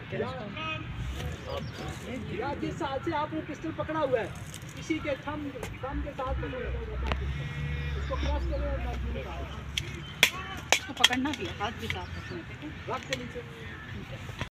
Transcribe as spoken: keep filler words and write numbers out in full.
या जिस साल से आप वो पिस्टल पकड़ा हुआ है इसी के थंब थंब के साथ उसको क्रॉस करें और उसको पकड़ना भी है, हाथ भी साफ रखना है। रख के नीचे